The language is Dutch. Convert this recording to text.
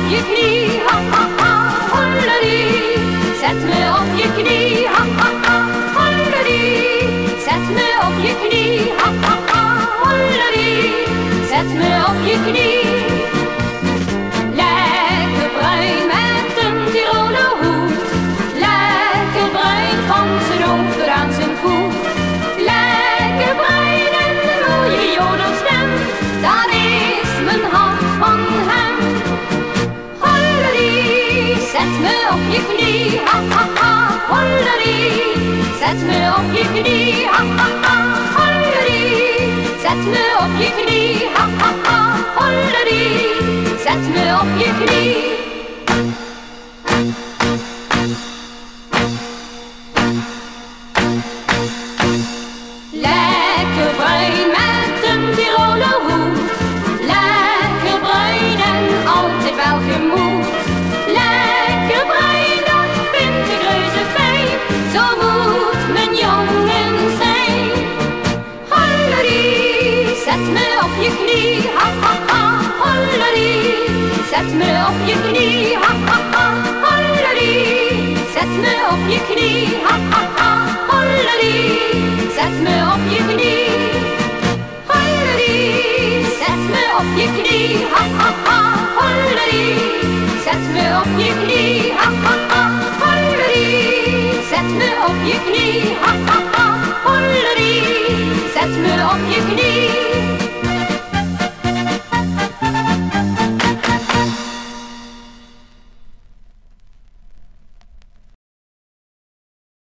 je knie, ha ha ha, hollerie. Zet me op je knie, ha ha ha, hollerie. Zet me op je knie, ha ha ha, hollerie. Zet me op je knie. Lekker bruin met een Tiroler hoed. Lekker bruin van zijn hoofd tot aan zijn voet. Lekker bruin en een mooie jodelstem. Dat is mijn hart van hem. Hollerie, zet me op je knie, ha ha ha, hollerie. Zet me op je knie, ha ha ha, hollerie. Zet me op je knie, ha ha ha, hollerie. Zet me op je knie. Lekker bruin met een Tiroler hoed. Lekker bruin en altijd wel gemoed. Lekker bruin, dat vind ik reuze fijn. Zo moet mijn jongen zijn. Hollerie, zet me op je knie, ha ha ha, hollerie. Zet me op je knie, ha ha ha, hollerie. Zet me op je knie, ha ha ha, hollerie. Zet me op je knie. Hollerie, zet me op je knie, ha ha ha.